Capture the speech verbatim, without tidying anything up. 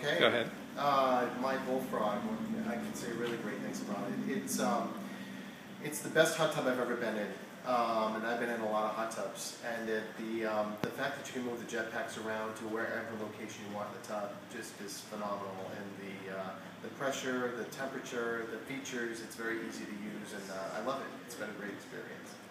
Okay. Go ahead. Uh, my Bullfrog, I can say really great things about it. It's um, it's the best hot tub I've ever been in, um, and I've been in a lot of hot tubs. And it, the um, the fact that you can move the jetpaks around to wherever location you want in the tub just is phenomenal. And the uh, the pressure, the temperature, the features, it's very easy to use, and uh, I love it. It's been a great experience.